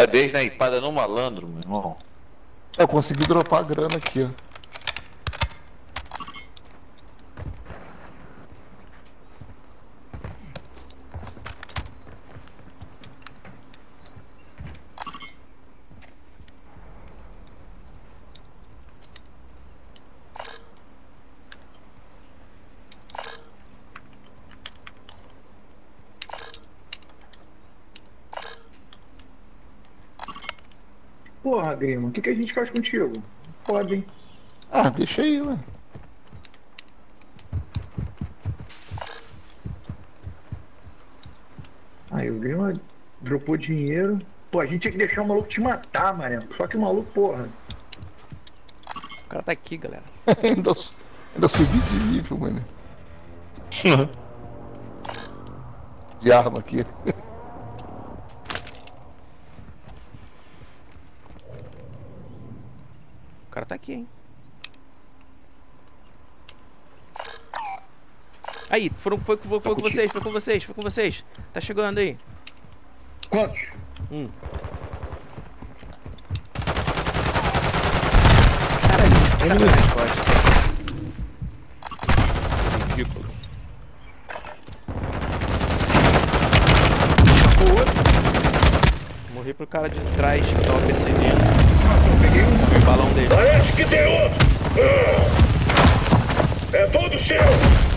Cadê a snipada no malandro, meu irmão? Eu consegui dropar a grana aqui, ó. Porra, Grima, o que a gente faz contigo? Pode, hein? Ah, deixa aí, ué. Aí o Grima dropou dinheiro. Pô, a gente tinha que deixar o maluco te matar, mané. Só que o maluco, porra. O cara tá aqui, galera. ainda subi de nível, mano. De arma aqui. O cara tá aqui, hein. Aí, foi com vocês. Tá chegando aí. Quantos? Caralho, ele nas costas. Ridículo. Morri pro cara de trás que tava percebendo. Eu peguei um. Foi o balão dele. Parece que tem outro! É todo seu!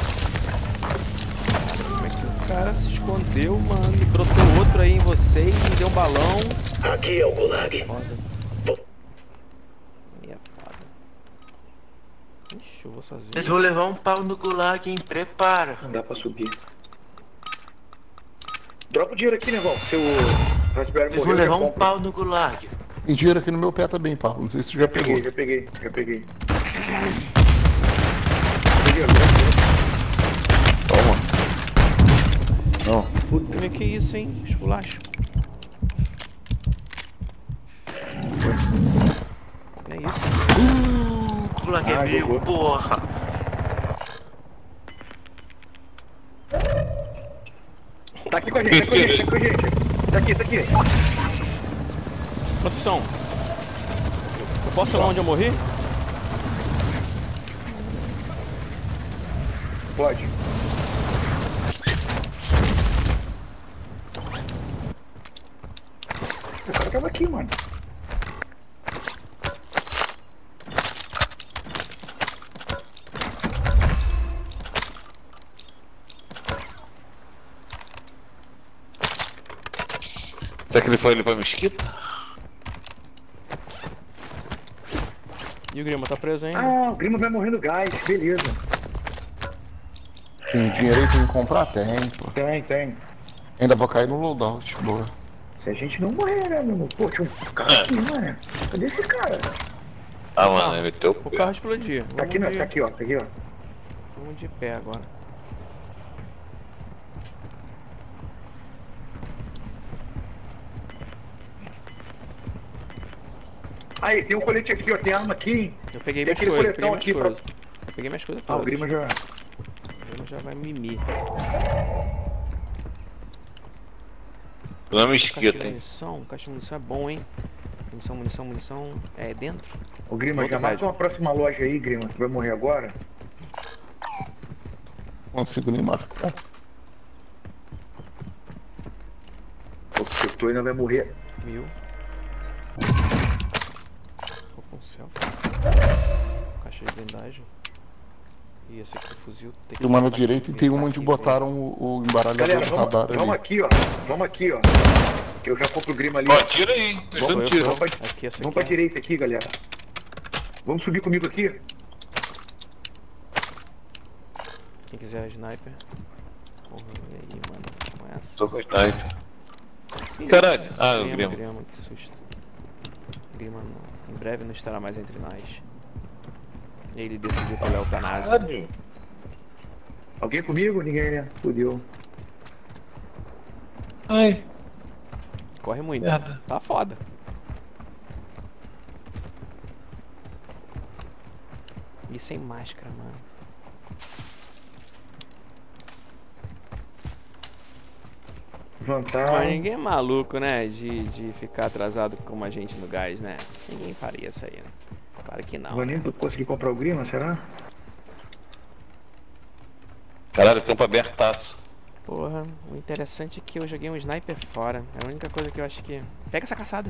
Como é que o cara se escondeu, mano? E brotou outro aí em vocês, me deu um balão. Aqui é o Gulag. Foda. É foda. Ixi, eu vou sozinho. Eles vão levar um pau no Gulag, hein? Prepara. Não dá pra subir. Dropa o dinheiro aqui, negão. Seu Raspberry Eles vão morreu. levar eu um compro. pau no Gulag. Tem dinheiro aqui no meu pé também, Paulo. Não sei se tu já pegou. Já peguei. Peguei, Toma. Não. Puta, que isso, hein? Esculacho. É isso. O Gulag é meu, jogou. porra. Tá aqui com a gente. Tá aqui. Produção. Eu posso ir lá onde eu morri? Pode. O cara tava aqui, mano. Será que ele foi ali pra mesquita? E o Grima tá preso ainda? Ah, o Grima vai morrer no gás. Beleza. Tem dinheiro aí pra me comprar? Tem, pô. Tem. Ainda vou cair no loadout, boa. Se a gente não morrer, né, meu irmão? Pô, tinha um cara aqui, mano. Cadê esse cara? Ah, mano, ele meteu O carro explodiu. Tá aqui, né? Tá aqui, ó. Vamos de pé agora. Aí, tem um colete aqui, ó. Tem arma aqui, hein? Eu peguei Tem minhas aquele coisas, coletão aqui pra... Eu peguei minhas coisas Ah, o todas. Grima já... O Grima já vai mimir. Não é Caixa mesquita, de hein? munição, caixa de munição é bom, hein? Munição. É dentro? Ô, Grima, Outro já marca prédio. uma próxima loja aí, Grima. Tu vai morrer agora? Não consigo nem marcar. Pô, porque tu ainda vai morrer. 1000. Vou com selfie. Caixa de blindagem. E esse aqui, fuzil. Tem que Tem uma na botar direita aqui, e tem uma tá onde aqui, botaram o embaralhador Galera, do radar vamos ali. aqui, ó. Vamos aqui, ó. Que eu já compro o Grima ali. Ó, tira aí. Tô Sou dando eu, tiro. sou eu. Vamos pra, Aqui, essa vamos aqui, pra direita aqui, galera. Vamos subir comigo aqui? Quem quiser a sniper. Porra, e aí, mano? Não é assim. Tô com sniper. Que Caralho. isso? Ah, o Grima. Grima, que susto. Grima em breve não estará mais entre nós. Ele decidiu pela eutanásia. Caralho. Alguém comigo? Ninguém, né? Fudeu. Ai, Corre muito. merda. Tá foda. E sem máscara, mano. Levantar. Mas ninguém é maluco, né? De ficar atrasado como a gente no gás, né? Ninguém faria isso aí, né? Claro que não. Vou nem conseguir comprar o Grima, será? Caralho, campo abertaço. Porra, o interessante é que eu joguei um sniper fora. É a única coisa que eu acho que... Pega essa caçada.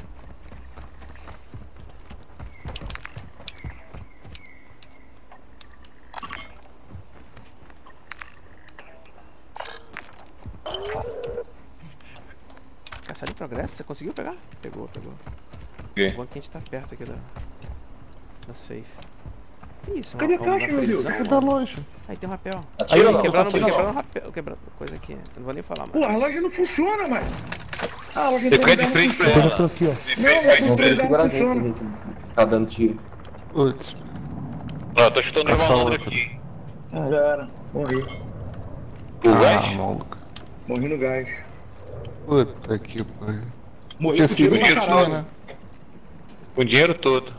Caçada em progresso? Você conseguiu pegar? Pegou. Ok. Bom que a gente tá perto aqui da safe. Que isso? Cadê a Uma caixa, meu Deus? prisão? Cadê da loja? Aí tem um rapel. Atira lá, Quebrando atira lá. um rapel. Quebrando coisa aqui. Eu não vou nem falar mais. Pô, a loja não funciona, mano. Ah, a loja Você fica de frente pra ela. Eu tô aqui, ó. Não, mas Não precisa não segurar a funciona. gente, tá dando tiro. Putz, Ó, tô chutando os Essa malandros outra. aqui. Ah, já era. Morri. O gás? maluco. Morri no gás. Puta que pariu. Morri Tinha com tiro sido pra isso, caralho. né? Com o dinheiro todo.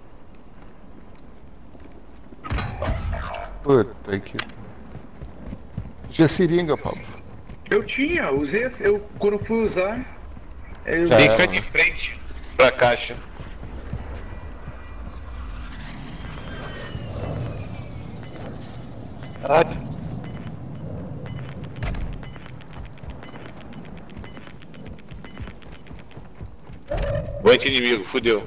Puta que... Tinha seringa, Pablo. Eu tinha, usei, eu quando fui usar, eu Já Tem que era, ficar de frente pra caixa. Caralho. Boite inimigo, fudeu.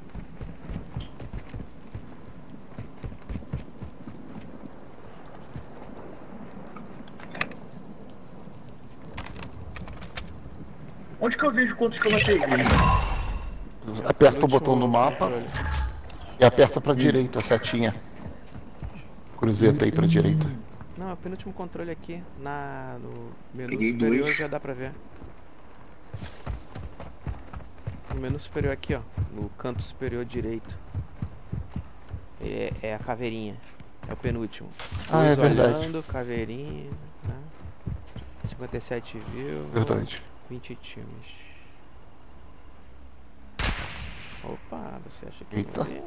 Onde que eu vejo quantos que eu matei? Aperta o botão do Último mapa controle. e aperta pra direita, a setinha. Cruzeta aí pra direita. Não, é o penúltimo controle aqui. No menu Peguei superior dois. já dá pra ver. No menu superior aqui, ó. No canto superior direito. É a caveirinha. É o penúltimo. Ah, é Dois verdade. olhando, caveirinha. Né? 57 views. Verdade. 20 times. Opa, você acha que Eita. eu vou ver?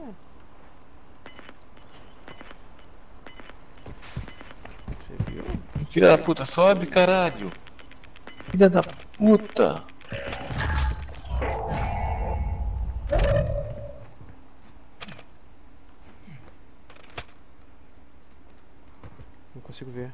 Você viu? Filha da puta, sobe, caralho. Filha da puta. Não consigo ver.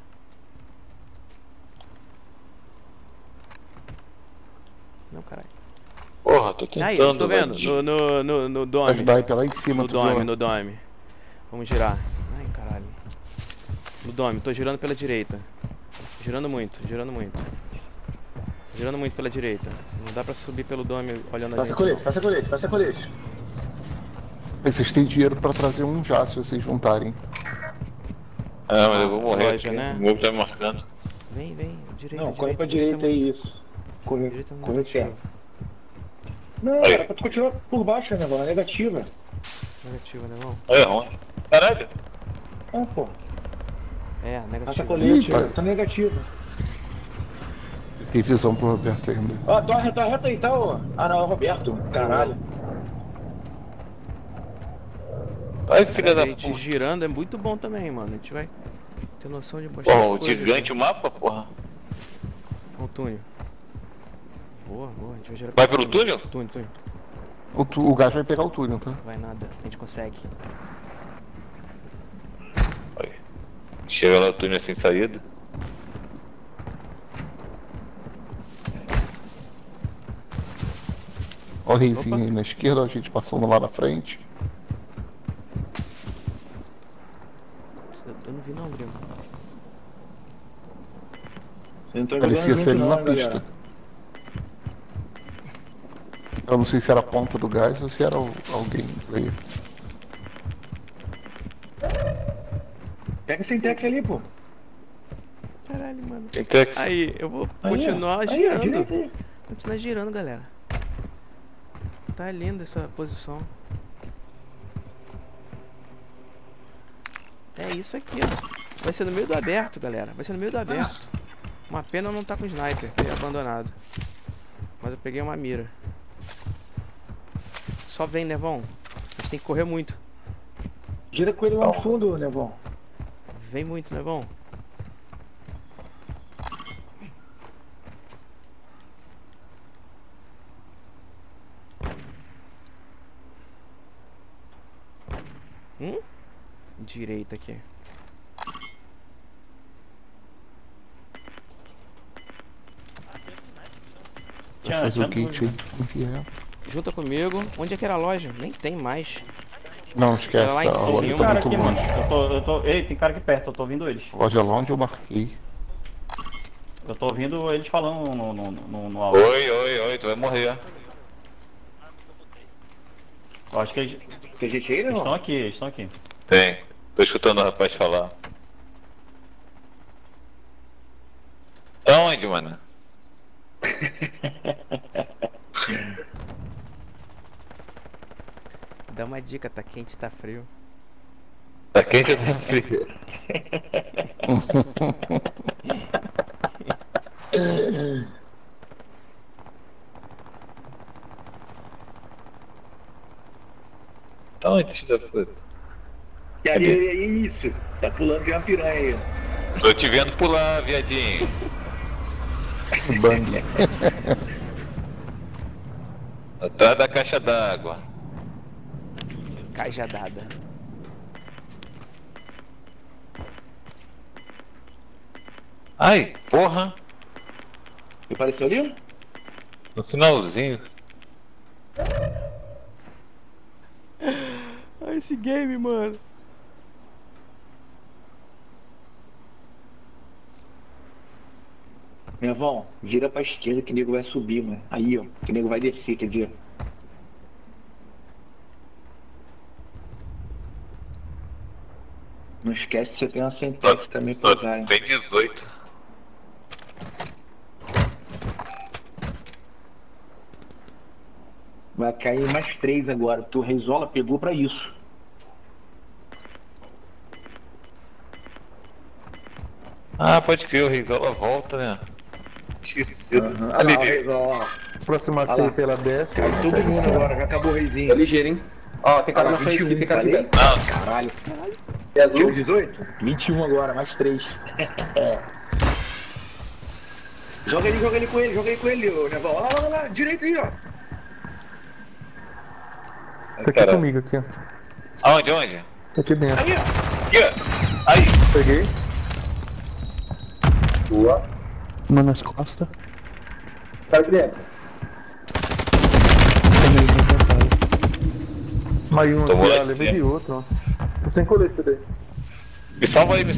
Não, caralho. Porra, tô Aí, tentando. tô vendo. velho. No Vai dome. ajudar aí pela aí de cima, No tu dome, viu? no dome. Vamos girar. Ai, caralho. No dome, tô girando pela direita. Girando muito, girando muito. Girando muito pela direita. Não dá pra subir pelo dome olhando a Passa gente. colete, não. passa colete, passa colete. Vocês têm dinheiro pra trazer um já, se vocês juntarem. Ah, mas eu vou morrer. Loja, aqui. né? O meu tá me marcando. Vem, direita. Não, corre pra direita aí, muito. isso. Corre, Direita não corre dá certo. Não, Aí. era pra tu continuar por baixo, né, mano? Negativa. Negativa, né, irmão? Olha, ruim. Caralho. Ah, pô. É, Passa negativa. colete, Ih, tá negativa. Tem visão pro Roberto ainda. Ó, tá reta aí, tá, ó. Ah, não, é o Roberto. Caralho. Ai, filha da A gente puta. girando é muito bom também, mano. A gente vai ter noção de Porra, bastante o coisa gigante o mapa, porra. aqui. Ó o túnel. Boa, a gente vai girar Vai pelo pelo túnel? Túnel. O gás vai pegar o túnel, tá? Vai nada, a gente consegue. Olha. Chega lá o túnel sem saída. Ó o reizinho aí na esquerda, ó, a gente passando lá na frente. Eu não vi não, Grilo. Você não tá Parecia jogando ser ali junto na não, galera. pista. Eu não sei se era a ponta do gás ou se era alguém aí. Pega esse Intex ali, pô. Caralho, mano. Tem que ter. Aí, eu vou Aí, continuar ó. Aí, ó, girando. direita aí. Continuar girando, galera. Tá linda essa posição. É isso aqui, ó. Vai ser no meio do aberto, galera. Vai ser no meio do aberto. Uma pena não tá com sniper, peguei abandonado. Mas eu peguei uma mira. Só vem, Nevão. A gente tem que correr muito. Gira com ele lá no fundo, Nevão. Vem muito, Nevão. Direita aqui. Vai fazer o kit aí. Enfia. Junta comigo. Onde é que era a loja? Nem tem mais. Não, esquece. Era lá em A loja cima. tá Cara muito aqui, mano. longe. Ei, tem cara aqui perto, eu tô ouvindo eles. Loja lá onde eu marquei. Eu tô ouvindo eles falando no áudio. Oi, tu vai morrer. Eu acho que eles Tem gente aí, estão não? aqui, eles estão aqui. Tem. Tô escutando o rapaz falar. Tá onde, mano? Dá uma dica, tá quente, tá frio. Tá quente ou tá frio? Tá onde, filho da puta? E aí, isso. Tá pulando de uma piranha aí. Tô te vendo pular, viadinho. Bang. Atrás da caixa d'água. Cajadada. Ai, porra. Você apareceu ali? No finalzinho. Ai, esse game, mano. Meu irmão, gira pra esquerda que o nego vai subir, mano. Aí, ó, que o nego vai descer, quer dizer. Não esquece que você tem uma sentença também pra usar, hein? Tem 18. Vai cair mais 3 agora. Tu Reizola pegou pra isso. Ah, pode crer, o Reizola volta, né? Que cedo. Olha Ali, lá, o Reizola. Próxima lá. safe ela desce. Cai todo mundo agora, já acabou o reizinho. ligeiro, hein? Ó, tem cara Olha na lá, frente aqui, 21, tem cara aqui falei? perto. Não, Caralho. É azul? Tiro 18? 21 agora, mais 3. Joga ele com ele, ô Nevão. Olha lá, direito aí, ó. Tá aqui cara. comigo, aqui, ó. Aonde? Tá aqui dentro. Aí, ó. Aqui, ó. Aí. Peguei. Boa. Uma nas costas. Cara aqui dentro. Também levantaram. Mais um Tomou aqui, lá ó. de Levei dentro. de outro, ó. Tô sem colete esse daí. Me salva aí.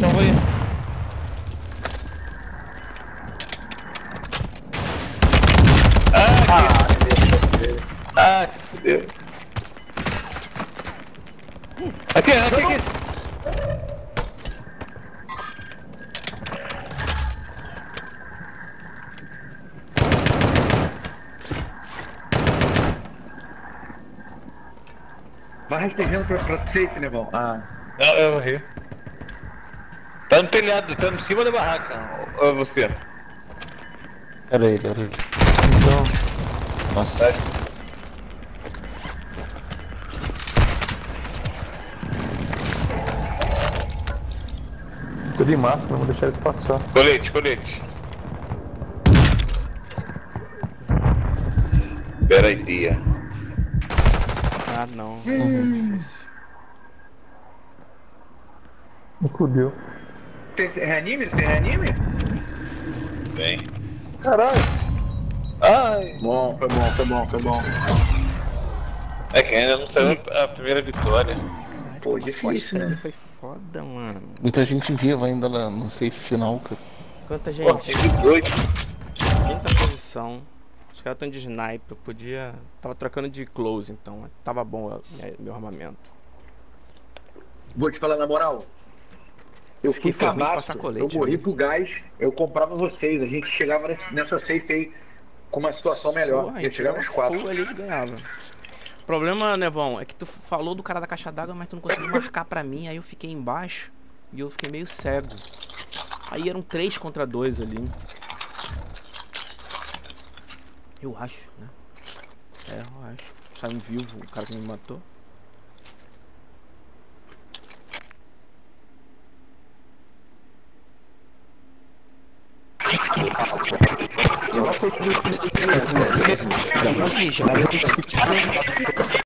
Ah, que fudeu. Aqui. Vai rastejando pra safe, Nevão. Ah. Não, eu morri. Tá no telhado, tá em cima da barraca. Ou você? Era ele. Então. Nossa. Tô de máscara, não vou deixar eles passar. Colete. Pera aí, tia. Ah, não. Difícil. Me fudeu. Tem reanime? Tem reanime? Vem. Caralho. Ai. Bom, foi bom. É que ainda não saiu a primeira vitória. Pô, difícil, né? Foi foda, mano. Muita gente viva ainda no safe final, cara. Quanta Pô, gente? tem 18. Quinta posição. Os caras estão de sniper. Eu podia. Tava trocando de close, então. Tava bom meu armamento. Vou te falar na moral. Eu fui Fiquei ruim de cabaço, passar colete, eu morri né? pro gás, eu comprava vocês, a gente chegava nessa safe aí com uma situação melhor. Porra, a Eu gente chegava nos 4. full ali e ganhava. O problema, Nevão, é que tu falou do cara da caixa d'água, mas tu não conseguiu marcar pra mim. Aí eu fiquei embaixo e eu fiquei meio cego. Aí eram 3 contra 2 ali. Eu acho, né? É, eu acho. Saiu vivo o cara que me matou.